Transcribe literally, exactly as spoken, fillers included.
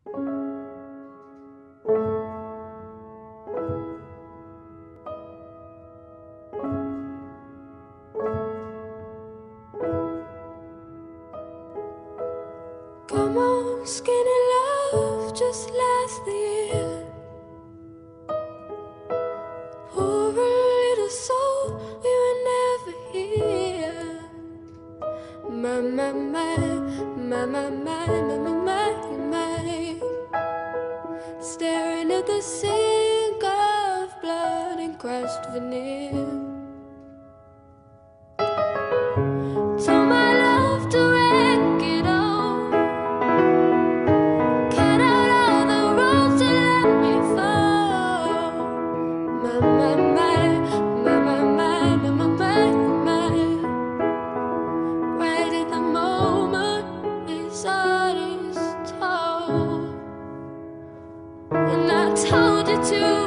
Come on, skinny love, just last the year. Poor little soul, we were never here. My, my, my, my, my, my, my, my, my, my. Staring at the sink of blood and crushed veneer. Told my love to wreck it all. Cut out all the roads to let me fall. My, my, my, my, my, my, my, my, my, my. Right at the moment his heart is told. And I told you to